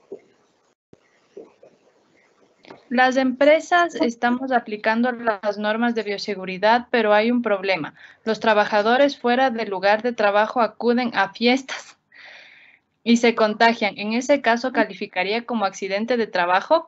Las empresas estamos aplicando las normas de bioseguridad, pero hay un problema. Los trabajadores fuera del lugar de trabajo acuden a fiestas y se contagian. ¿En ese caso calificaría como accidente de trabajo?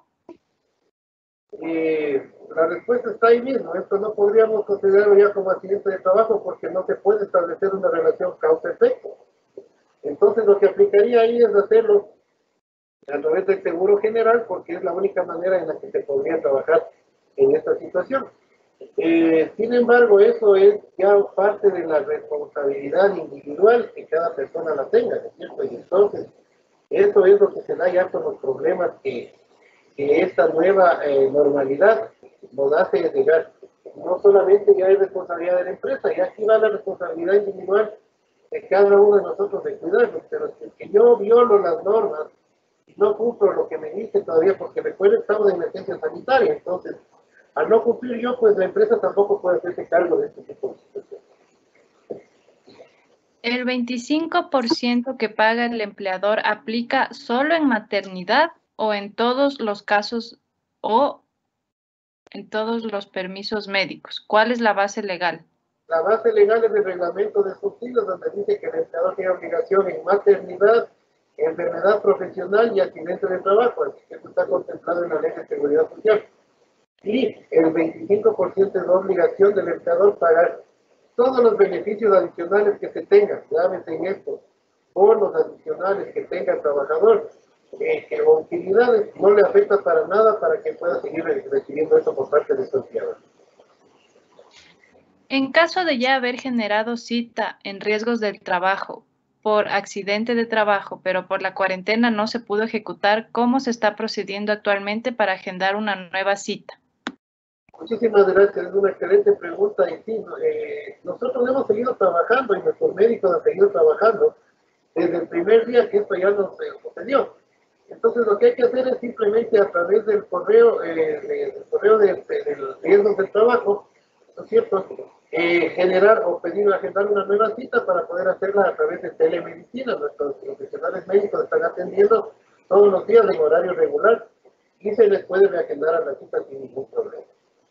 Eh, la respuesta está ahí mismo. Esto no podríamos considerarlo ya como accidente de trabajo porque no se puede establecer una relación causa-efecto. Entonces lo que aplicaría ahí es hacerlo a través del seguro general porque es la única manera en la que se podría trabajar en esta situación. Eh, sin embargo, eso es ya parte de la responsabilidad individual que cada persona la tenga, ¿no es cierto? Y entonces, eso es lo que se da ya con los problemas que, que esta nueva eh, normalidad nos hace llegar. No solamente ya hay responsabilidad de la empresa, ya aquí va la responsabilidad individual de cada uno de nosotros de cuidarnos, pero si es que yo violo las normas, no cumplo lo que me dice todavía, porque recuerden, estamos en emergencia sanitaria, entonces, al no cumplir yo, pues la empresa tampoco puede hacerse cargo de este tipo de situaciones.
¿El veinticinco por ciento que paga el empleador aplica solo en maternidad o en todos los casos o en todos los permisos médicos? ¿Cuál es la base legal?
La base legal es el reglamento de subsidios, donde dice que el empleador tiene obligación en maternidad, enfermedad profesional y accidente de trabajo, así que eso está contemplado en la Ley de Seguridad Social. Y el veinticinco por ciento es la obligación del empleador pagar todos los beneficios adicionales que se tengan, llámese en esto, bonos adicionales que tenga el trabajador, eh, que o utilidades, no le afecta para nada para que pueda seguir recibiendo eso por parte de su empleador.
En caso de ya haber generado cita en riesgos del trabajo por accidente de trabajo, pero por la cuarentena no se pudo ejecutar, ¿cómo se está procediendo actualmente para agendar una nueva cita?
Muchísimas gracias, es una excelente pregunta. Y sí, eh, nosotros hemos seguido trabajando y nuestros médicos han seguido trabajando desde el primer día que esto ya nos eh, sucedió. Entonces lo que hay que hacer es simplemente a través del correo, eh, del correo de, de, del riesgo del trabajo, ¿no es cierto?, eh, generar o pedir agendar una nueva cita para poder hacerla a través de telemedicina. Nuestros profesionales médicos están atendiendo todos los días en horario regular y se les puede reagendar a la cita sin ningún problema.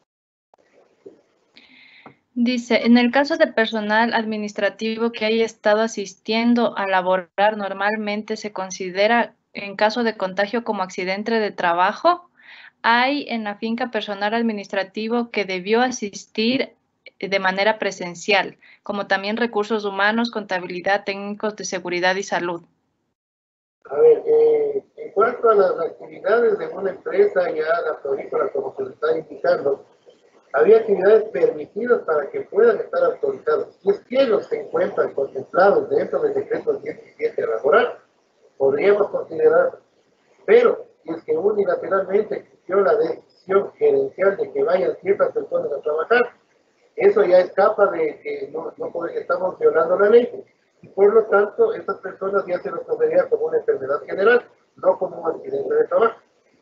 Dice, en el caso de personal administrativo que haya estado asistiendo a laborar normalmente, ¿se considera en caso de contagio como accidente de trabajo? ¿Hay en la finca personal administrativo que debió asistir de manera presencial, como también recursos humanos, contabilidad, técnicos de seguridad y salud?
A ver, eh, en cuanto a las actividades de una empresa ya la película, como se le está indicando, había actividades permitidas para que puedan estar autorizados. Si es que ellos se encuentran contemplados dentro del decreto diecisiete laboral, podríamos considerar, pero si es que unilateralmente existió la decisión gerencial de que vayan ciertas personas a trabajar, eso ya escapa de que no, no estamos violando la ley. Y por lo tanto, estas personas ya se los tomaría como una enfermedad general, no como un accidente de trabajo.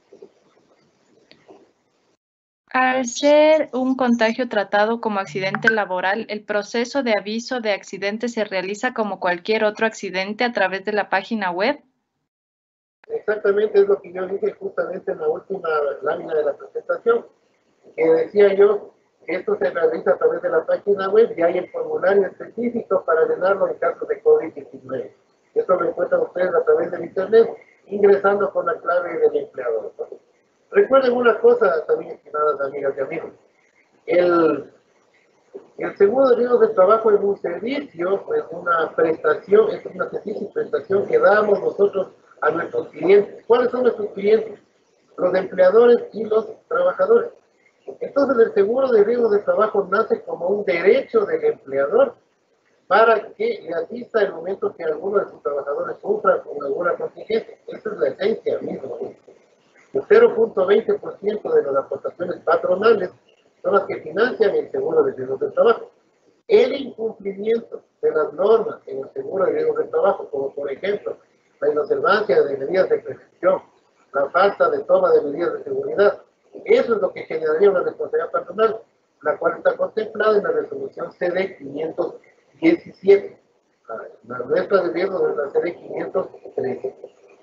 Al ser un contagio tratado como accidente laboral, ¿el proceso de aviso de accidente se realiza como cualquier otro accidente a través de la página web?
Exactamente, es lo que yo dije justamente en la última lámina de la presentación, que decía yo que esto se realiza a través de la página web y hay el formulario específico para llenarlo en caso de COVID diecinueve. Esto lo encuentran ustedes a través del internet, ingresando con la clave del empleador. Recuerden una cosa también, estimadas amigas y amigos. El, el seguro de riesgos de trabajo es un servicio, es una prestación, es una servicio y prestación que damos nosotros a nuestros clientes. ¿Cuáles son nuestros clientes? Los empleadores y los trabajadores. Entonces el seguro de riesgos de trabajo nace como un derecho del empleador para que le asista en el momento que alguno de sus trabajadores sufra con alguna contingencia. Esa es la esencia misma. El cero punto veinte por ciento de las aportaciones patronales son las que financian el seguro de riesgos de trabajo. El incumplimiento de las normas en el seguro de riesgos de trabajo, como por ejemplo la inobservancia de medidas de prevención, la falta de toma de medidas de seguridad, eso es lo que generaría una responsabilidad patronal, la cual está contemplada en la resolución C D quinientos diecisiete. La nuestra de riesgo de la C D quinientos trece.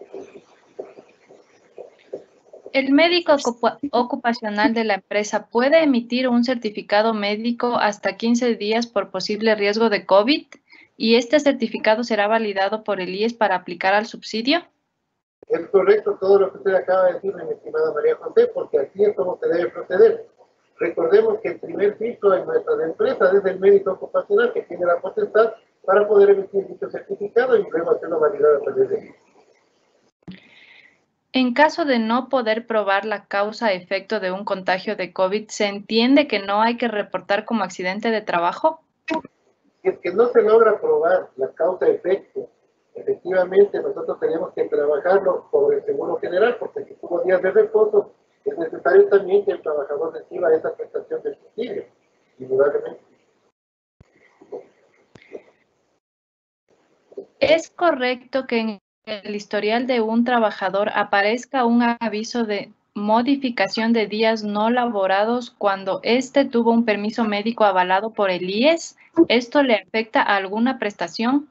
¿El médico ocupacional de la empresa puede emitir un certificado médico hasta quince días por posible riesgo de COVID? ¿Y este certificado será validado por el I E S para aplicar al subsidio?
Es correcto todo lo que usted acaba de decir, mi estimada María José, porque así es como se debe proceder. Recordemos que el primer filtro en nuestras empresas es el médico ocupacional, que tiene la potestad para poder emitir dicho certificado y luego hacerlo validar a través de él.
En caso de no poder probar la causa-efecto de un contagio de COVID, ¿se entiende que no hay que reportar como accidente de trabajo?
Si es que no se logra probar la causa-efecto, efectivamente nosotros tenemos que trabajarlo por el seguro general, porque si tuvo días de reposo, es necesario también que el trabajador reciba esa prestación del subsidio, indudablemente.
¿Es correcto que en el historial de un trabajador aparezca un aviso de modificación de días no laborados cuando éste tuvo un permiso médico avalado por el I E S? ¿Esto le afecta a alguna prestación?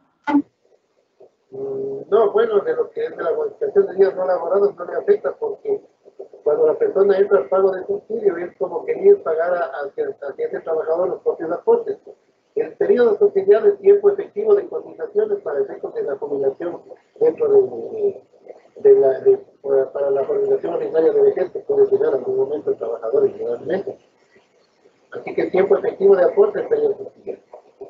No, bueno, de lo que es de la modificación de días no laborados no le afecta, porque cuando la persona entra al pago de subsidio es como que el I E S pagara hacia, hacia ese trabajador los propios aportes. El periodo subsidiado es tiempo efectivo de cotizaciones para efectos de la jubilación dentro de, de, de la, de, para la jubilación ordinaria de vejez que puede llegar a algún momento el trabajador individualmente. Así que el tiempo efectivo de aporte es periodo subsidiado.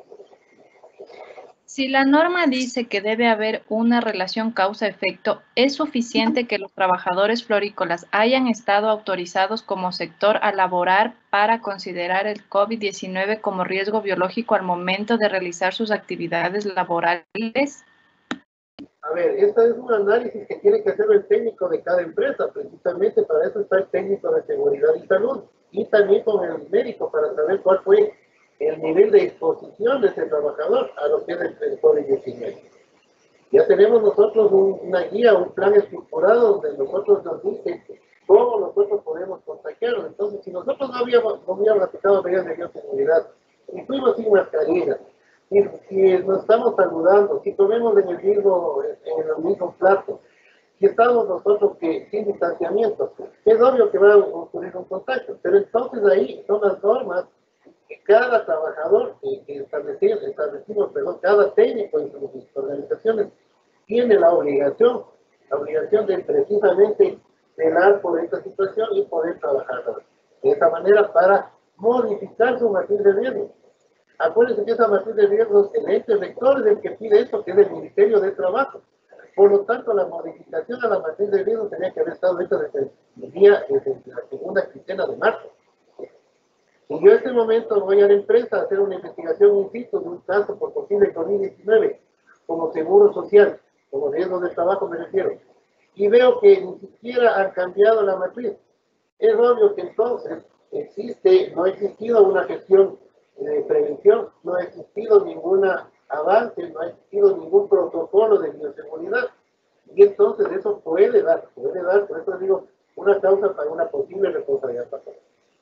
Si la norma dice que debe haber una relación causa-efecto, ¿es suficiente que los trabajadores florícolas hayan estado autorizados como sector a laborar para considerar el COVID diecinueve como riesgo biológico al momento de realizar sus actividades laborales?
A ver, este es un análisis que tiene que hacer el técnico de cada empresa. Precisamente para eso está el técnico de seguridad y salud. Y también con el médico para saber cuál fue el nivel de exposición de ese trabajador a lo que es el COVID diecinueve. Ya tenemos nosotros un, una guía, un plan estructurado donde nosotros nos dicen cómo nosotros podemos contagiarlo. Entonces, si nosotros no habíamos, no habíamos aplicado medidas de bioseguridad, y fuimos sin mascarilla, si, si nos estamos saludando, si comemos en el mismo, en el mismo plato, si estamos nosotros que sin distanciamiento, es obvio que va a ocurrir un contagio. Pero entonces ahí son las normas que cada trabajador que, que establecimos, establecimos, perdón, cada técnico en sus organizaciones tiene la obligación, la obligación de precisamente velar por esta situación y poder trabajar de esta manera para modificar su matriz de riesgo. Acuérdense que esa matriz de riesgos, el ente rector es el que pide esto, que es el Ministerio de Trabajo. Por lo tanto, la modificación a la matriz de riesgos tenía que haber estado hecha desde el día, desde la segunda quincena de marzo. Si yo en este momento voy a la empresa a hacer una investigación in situ de un caso por posible COVID diecinueve, como seguro social, como riesgo de trabajo me refiero, y veo que ni siquiera han cambiado la matriz, es obvio que entonces existe, no ha existido una gestión de prevención, no ha existido ningún avance, no ha existido ningún protocolo de bioseguridad, y entonces eso puede dar, puede dar, por eso digo, una causa para una posible responsabilidad patronal.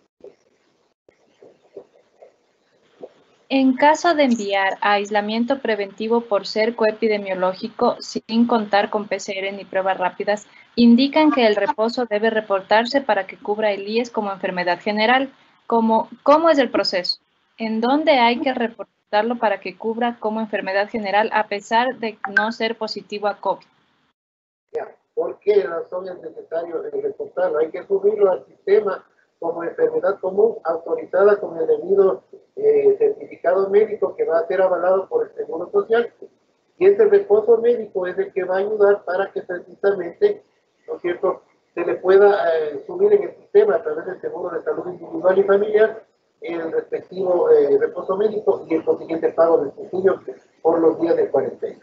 En caso de enviar a aislamiento preventivo por cerco epidemiológico sin contar con P C R ni pruebas rápidas, indican que el reposo debe reportarse para que cubra el I E S como enfermedad general. ¿Cómo, cómo es el proceso? ¿En dónde hay que reportarlo para que cubra como enfermedad general a pesar de no ser positivo a COVID?
Ya, ¿por qué razón es necesario reportarlo? Hay que subirlo al sistema como enfermedad común autorizada con el debido eh, certificado médico que va a ser avalado por el Seguro Social. Y ese reposo médico es el que va a ayudar para que precisamente, ¿no es cierto?, se le pueda eh, subir en el sistema a través del Seguro de Salud Individual y Familiar el respectivo eh, reposo médico y el consiguiente pago del subsidio por los días de cuarentena.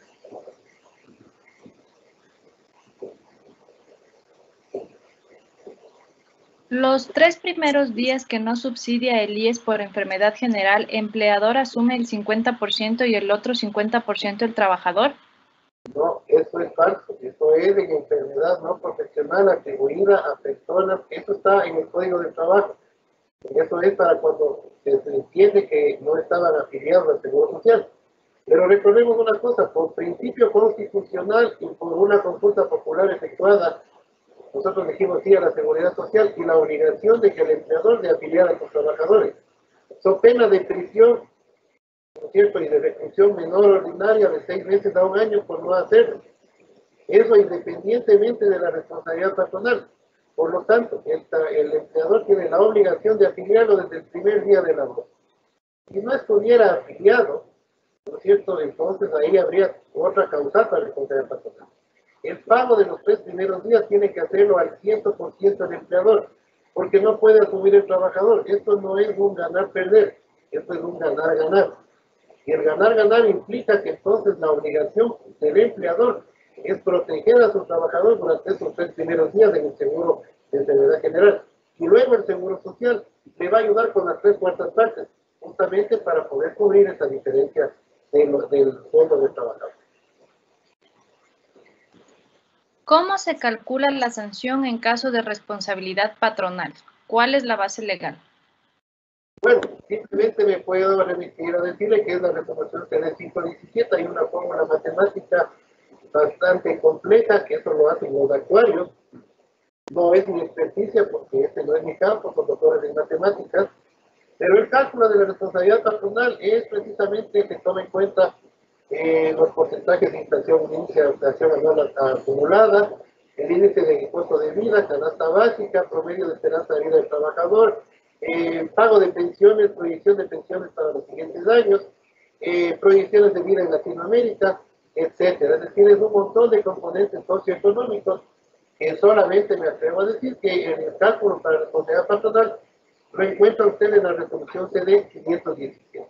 Los tres primeros días que no subsidia el I E S por enfermedad general, ¿empleador asume el cincuenta por ciento y el otro cincuenta por ciento el trabajador?
No, eso es falso. Eso es en enfermedad no profesional atribuida a personas. Eso está en el Código de Trabajo. Eso es para cuando se entiende que no estaban afiliados al Seguro Social. Pero recordemos una cosa, por principio constitucional y por una consulta popular efectuada, nosotros dijimos sí a la seguridad social y la obligación de que el empleador de afiliar a sus trabajadores. Son penas de prisión, ¿no es cierto?, y de reclusión menor ordinaria de seis meses a un año por no hacerlo. Eso independientemente de la responsabilidad patronal. Por lo tanto, el, el empleador tiene la obligación de afiliarlo desde el primer día de labor. Si no estuviera afiliado, ¿no es cierto?, entonces ahí habría otra causal para la responsabilidad patronal. El pago de los tres primeros días tiene que hacerlo al cien por ciento del empleador, porque no puede asumir el trabajador. Esto no es un ganar-perder, esto es un ganar-ganar. Y el ganar-ganar implica que entonces la obligación del empleador es proteger a su trabajador durante esos tres primeros días en el seguro de enfermedad general. Y luego el seguro social le va a ayudar con las tres cuartas partes, justamente para poder cubrir esa diferencia de lo, del sueldo del trabajador.
¿Cómo se calcula la sanción en caso de responsabilidad patronal? ¿Cuál es la base legal?
Bueno, simplemente me puedo remitir a decirle que es la resolución C D cinco diecisiete. Hay una fórmula matemática bastante compleja, que eso lo hacen los actuarios. No es mi experticia, porque este no es mi campo, son doctores en matemáticas. Pero el cálculo de la responsabilidad patronal es precisamente que toma en cuenta eh, los porcentajes de inflación, índice de inflación anual acumulada, el índice de costo de vida, canasta básica, promedio de esperanza de vida del trabajador, eh, pago de pensiones, proyección de pensiones para los siguientes años, eh, proyecciones de vida en Latinoamérica, etcétera. Es decir, es un montón de componentes socioeconómicos que solamente me atrevo a decir que en el cálculo para la responsabilidad patronal lo encuentra usted en la resolución C D quinientos diecisiete.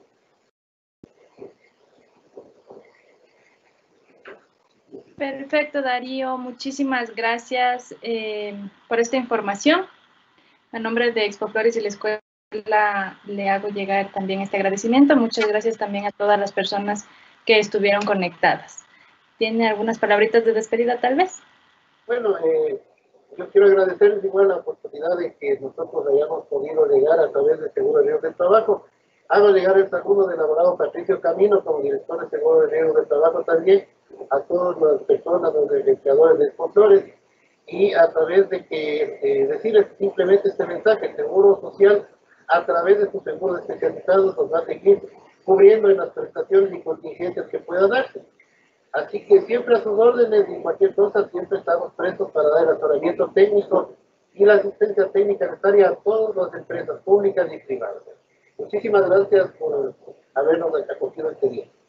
Perfecto, Darío. Muchísimas gracias eh, por esta información. A nombre de Expoflores y la escuela le hago llegar también este agradecimiento. Muchas gracias también a todas las personas que estuvieron conectadas. ¿Tiene algunas palabritas de despedida tal vez?
Bueno, eh, yo quiero agradecerles igual la oportunidad de que nosotros hayamos podido llegar a través de Seguro de Riesgos del Trabajo. Hago llegar el saludo del abogado Patricio Camino como director de Seguro de Riesgos del Trabajo también a todas las personas, los registradores de sponsores, y a través de que eh, decirles simplemente este mensaje: el Seguro Social a través de sus seguros especializados nos va a seguir cubriendo en las prestaciones y contingencias que pueda darse. Así que siempre a sus órdenes y cualquier cosa, siempre estamos prestos para dar el asesoramiento técnico y la asistencia técnica necesaria a todas las empresas públicas y privadas. Muchísimas gracias por habernos acogido este día.